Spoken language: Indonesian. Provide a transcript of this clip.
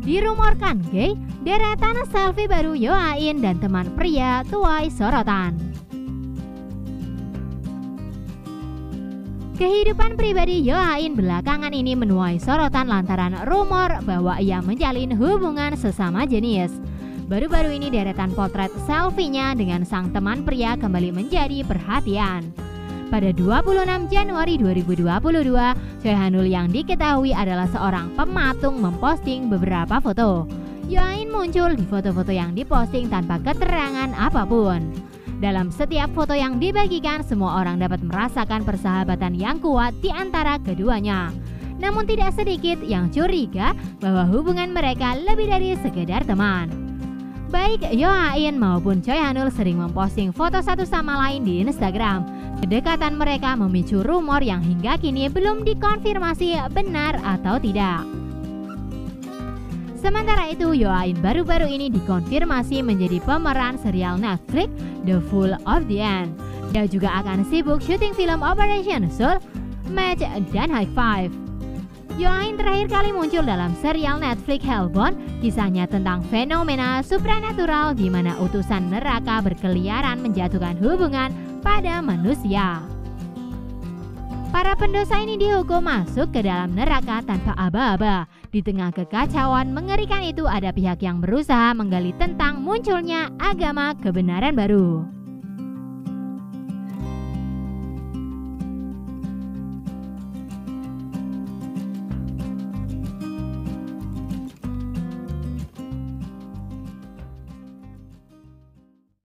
Dirumorkan gay, deretan selfie baru Yoain dan teman pria tuai sorotan. Kehidupan pribadi Yoain belakangan ini menuai sorotan lantaran rumor bahwa ia menjalin hubungan sesama jenis. Baru-baru ini deretan potret selfie-nya dengan sang teman pria kembali menjadi perhatian. Pada 26 Januari 2022, Choi Hanul yang diketahui adalah seorang pematung memposting beberapa foto. Yoain muncul di foto-foto yang diposting tanpa keterangan apapun. Dalam setiap foto yang dibagikan, semua orang dapat merasakan persahabatan yang kuat di antara keduanya. Namun tidak sedikit yang curiga bahwa hubungan mereka lebih dari sekedar teman. Baik Yoain maupun Choi Hanul sering memposting foto satu sama lain di Instagram. Kedekatan mereka memicu rumor yang hingga kini belum dikonfirmasi benar atau tidak. Sementara itu, Yoain baru-baru ini dikonfirmasi menjadi pemeran serial Netflix The Fool of the End. Dia juga akan sibuk syuting film Operation Soul, Match, dan High Five. Yoain terakhir kali muncul dalam serial Netflix Hellbound, kisahnya tentang fenomena supranatural di mana utusan neraka berkeliaran menjatuhkan hubungan pada manusia. Para pendosa ini dihukum masuk ke dalam neraka tanpa aba-aba. Di tengah kekacauan mengerikan itu, ada pihak yang berusaha menggali tentang munculnya agama kebenaran baru.